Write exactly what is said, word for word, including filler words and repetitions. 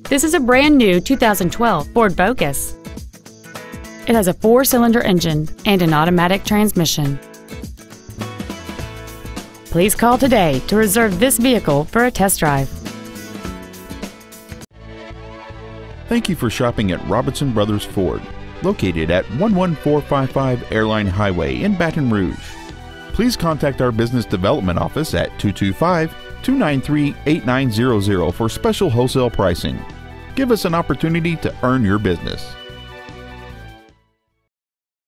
This is a brand new two thousand twelve Ford Focus. It has a four-cylinder engine and an automatic transmission. Please call today to reserve this vehicle for a test drive. Thank you for shopping at Robinson Brothers Ford, located at one one four five five Airline Highway in Baton Rouge. Please contact our business development office at two two five, two nine three, eight nine zero zero for special wholesale pricing. Give us an opportunity to earn your business.